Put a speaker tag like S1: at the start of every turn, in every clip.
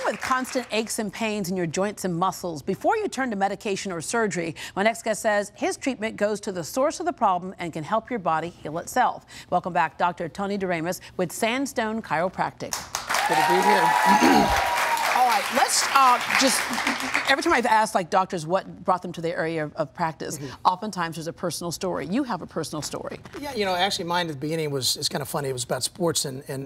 S1: with constant aches and pains in your joints and muscles, before you turn to medication or surgery, my next guest says his treatment goes to the source of the problem and can help your body heal itself. Welcome back, Dr. Tony Doremus with Sandstone Chiropractic.
S2: Good to be here.
S1: All right, let's just, every time I've asked doctors what brought them to their area of practice, oftentimes there's a personal story. You have a personal story.
S2: Yeah, you know, actually mine at the beginning it's kind of funny. It was about sports, and I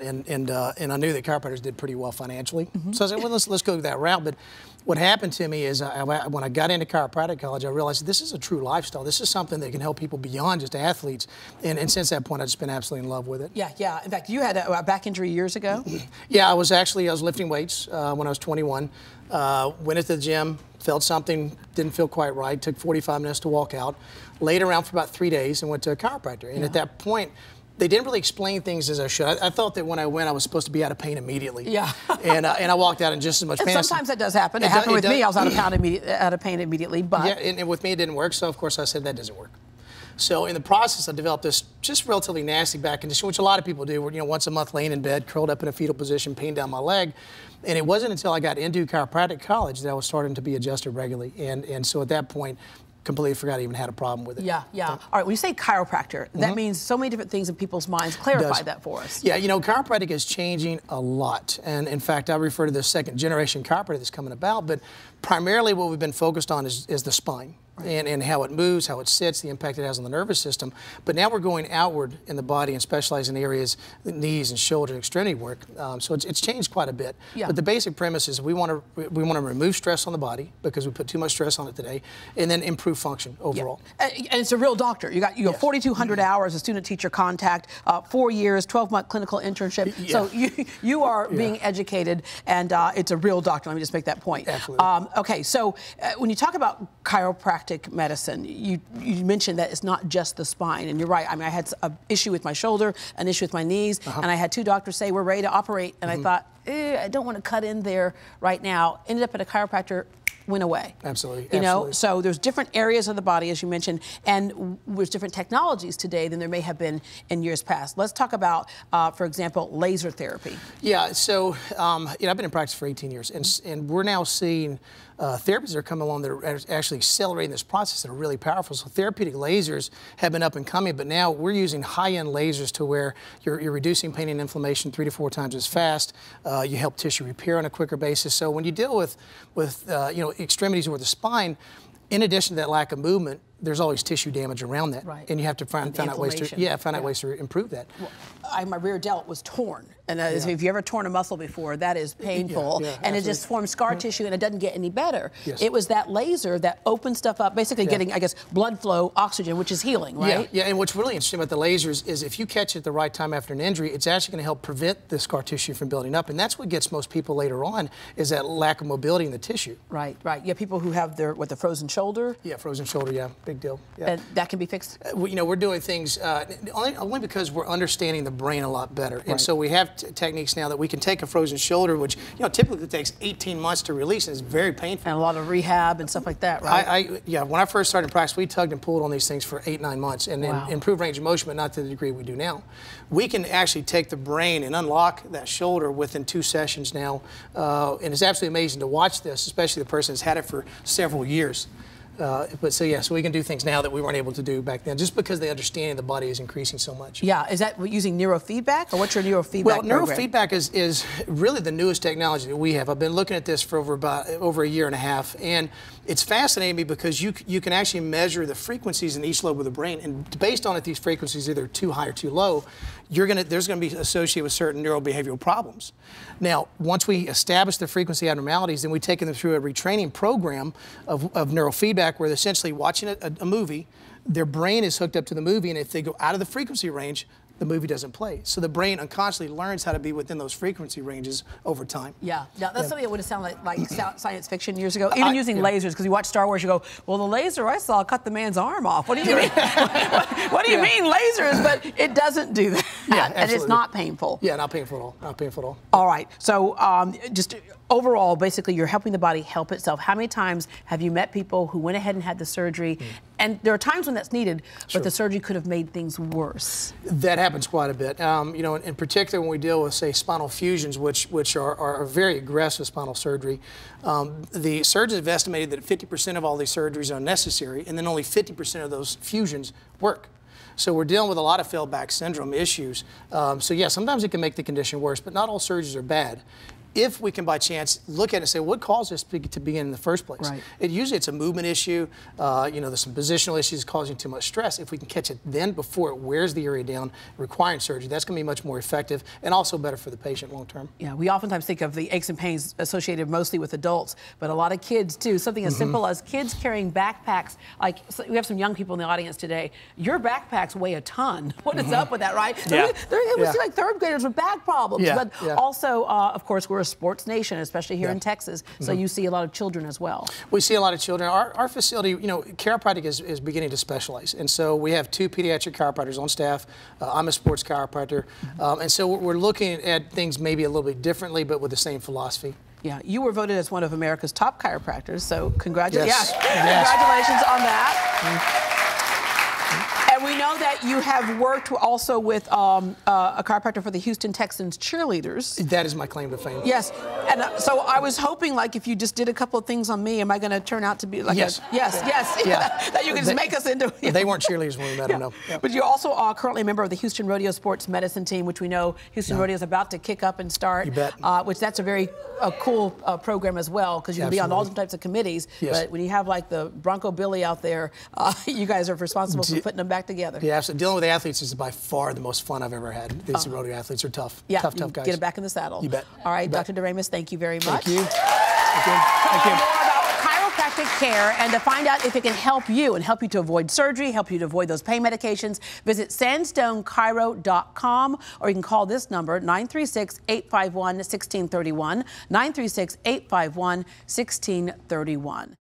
S2: knew that chiropractors did pretty well financially. So I said, well, let's go that route. But what happened to me is when I got into chiropractic college, I realized this is a true lifestyle. This is something that can help people beyond just athletes. And since that point, I've just been absolutely in love with it.
S1: Yeah. In fact, you had a back injury years ago?
S2: Yeah, I was lifting weights when I was 21. Went into the gym, felt something, didn't feel quite right, took 45 minutes to walk out, laid around for about 3 days and went to a chiropractor. And at that point, they didn't really explain things as I should. I thought that when I went, I was supposed to be out of pain immediately.
S1: Yeah.
S2: and I walked out in just as much pain.
S1: Sometimes that does happen. It happened with me. I was out of pain immediately. But
S2: yeah, and with me it didn't work. So of course I said that doesn't work. So in the process, I developed this just relatively nasty back condition, which a lot of people do. Where, once a month laying in bed, curled up in a fetal position, pain down my leg. And it wasn't until I got into chiropractic college that I was starting to be adjusted regularly. And so at that point, completely forgot I even had a problem with it.
S1: Yeah. All right, when you say chiropractor, that means so many different things in people's minds. Clarify that for us.
S2: Yeah, chiropractic is changing a lot. And in fact, I refer to the second generation chiropractor that's coming about, but primarily what we've been focused on is the spine. And how it moves, how it sits, the impact it has on the nervous system. But now we're going outward in the body and specializing in areas, the knees and shoulder and extremity work. So it's changed quite a bit. Yeah. But the basic premise is we want to remove stress on the body because we put too much stress on it today, and then improve function overall.
S1: Yeah. And it's a real doctor. You got 4,200 hours of student-teacher contact, 4 years, 12-month clinical internship. Yeah. So you are being educated, and it's a real doctor. Let me just make that point.
S2: Absolutely.
S1: Okay, so when you talk about chiropractic medicine, you mentioned that it's not just the spine, and you're right. I mean, I had an issue with my shoulder, an issue with my knees, and I had 2 doctors say we're ready to operate, and I thought, I don't want to cut in there right now. Ended up at a chiropractor, went away.
S2: Absolutely.
S1: So there's different areas of the body, as you mentioned, and there's different technologies today than there may have been in years past. Let's talk about, for example, laser therapy.
S2: Yeah, so I've been in practice for 18 years, and we're now seeing therapies that are coming along that are actually accelerating this process that are really powerful. So therapeutic lasers have been up and coming, but now we're using high-end lasers to where you're reducing pain and inflammation 3 to 4 times as fast. You help tissue repair on a quicker basis. So when you deal with extremities or the spine, in addition to that lack of movement, there's always tissue damage around that, and you have to find out ways to improve that.
S1: Well, my rear delt was torn, and if you ever torn a muscle before, that is painful, and it just forms scar tissue, and it doesn't get any better. It was that laser that opened stuff up, basically getting, I guess, blood flow, oxygen, which is healing, right?
S2: Yeah. And what's really interesting about the lasers is if you catch it at the right time after an injury, it's actually going to help prevent the scar tissue from building up, and that's what gets most people later on is that lack of mobility in the tissue.
S1: Right. Yeah, people who have the frozen shoulder.
S2: Yeah, frozen shoulder. Big deal. Yeah.
S1: And that can be fixed?
S2: We're doing things only because we're understanding the brain a lot better. And so we have techniques now that we can take a frozen shoulder, which typically takes 18 months to release, and it's very painful.
S1: And a lot of rehab and stuff like that, right?
S2: When I first started in practice, we tugged and pulled on these things for 8-9 months and then improved range of motion, but not to the degree we do now. We can actually take the brain and unlock that shoulder within 2 sessions now. And it's absolutely amazing to watch this, especially the person who's had it for several years. So we can do things now that we weren't able to do back then, just because the understanding of the body is increasing so much.
S1: Yeah, is that using neurofeedback, or what's your neurofeedback
S2: Well,
S1: program?
S2: neurofeedback is really the newest technology that we have. I've been looking at this for over a year and a half, and it's fascinating me because you can actually measure the frequencies in each lobe of the brain, and based on if these frequencies are either too high or too low, there's going to be associated with certain neurobehavioral problems. Now, once we establish the frequency abnormalities, then we take them through a retraining program of neurofeedback where they're essentially watching a movie, their brain is hooked up to the movie, and if they go out of the frequency range, the movie doesn't play. So the brain unconsciously learns how to be within those frequency ranges over time.
S1: Yeah, that's something that would have sounded like science fiction years ago. Even using lasers, because you watch Star Wars, you go, well, the laser I saw cut the man's arm off. What do you mean? What do you mean lasers? But it doesn't do that.
S2: Yeah,
S1: and it's not painful.
S2: Yeah, not painful at all. Not painful at all.
S1: All right. So just overall, basically, you're helping the body help itself. How many times have you met people who went ahead and had the surgery And there are times when that's needed,
S2: Sure.
S1: but the surgery could have made things worse.
S2: That happens quite a bit. You know, in particular when we deal with, say, spinal fusions, which are a very aggressive spinal surgery, the surgeons have estimated that 50% of all these surgeries are necessary, and then only 50% of those fusions work. So we're dealing with a lot of failed back syndrome issues. So yeah, sometimes it can make the condition worse, but not all surgeries are bad. If we can, by chance, look at it and say, what caused this to begin in the first place?
S1: Right.
S2: Usually it's a movement issue. You know, there's some positional issues causing too much stress. If we can catch it then before it wears the area down, requiring surgery, that's going to be much more effective and also better for the patient long term.
S1: Yeah, we oftentimes think of the aches and pains associated mostly with adults, but a lot of kids too. Something as simple as kids carrying backpacks. Like, so we have some young people in the audience today. Your backpacks weigh a ton. What is up with that, right?
S2: Yeah.
S1: We see like third graders with back problems.
S2: Yeah.
S1: But
S2: Yeah.
S1: also, of course, we're a sports nation, especially here
S2: Yeah.
S1: in Texas. So you see a lot of children as well.
S2: We see a lot of children. Our facility, you know, chiropractic is beginning to specialize. And so we have 2 pediatric chiropractors on staff. I'm a sports chiropractor. And so we're looking at things maybe a little bit differently, but with the same philosophy.
S1: Yeah, you were voted as one of America's top chiropractors, so congratulations.
S2: Yes.
S1: Yeah,
S2: Yes.
S1: congratulations on that. And we know that you have worked also with a chiropractor for the Houston Texans cheerleaders.
S2: That is my claim to fame.
S1: Yes, and so I was hoping, like, if you just did a couple of things on me, am I going to turn out to be like
S2: Yes.
S1: yes,
S2: Yeah.
S1: that you can just make us into.
S2: They weren't cheerleaders when we met them, no. Yeah.
S1: But you're also currently a member of the Houston Rodeo Sports Medicine Team, which we know Houston Rodeo is about to kick up and start.
S2: You bet.
S1: Which that's a very cool program as well, because you can be on all different types of committees.
S2: Yes.
S1: But when you have like the Bronco Billy out there, you guys are responsible for putting them back together.
S2: Yeah, absolutely. Dealing with athletes is by far the most fun I've ever had. These rodeo athletes are tough.
S1: Yeah,
S2: Tough
S1: you
S2: guys.
S1: get it back in the saddle.
S2: You bet.
S1: All right,
S2: You bet.
S1: Dr. Doremus, thank you very much.
S2: Thank you. Thank you. Thank you.
S1: More about chiropractic care, and to find out if it can help you and help you to avoid surgery, help you to avoid those pain medications, visit sandstonechiro.com, or you can call this number, 936-851-1631, 936-851-1631.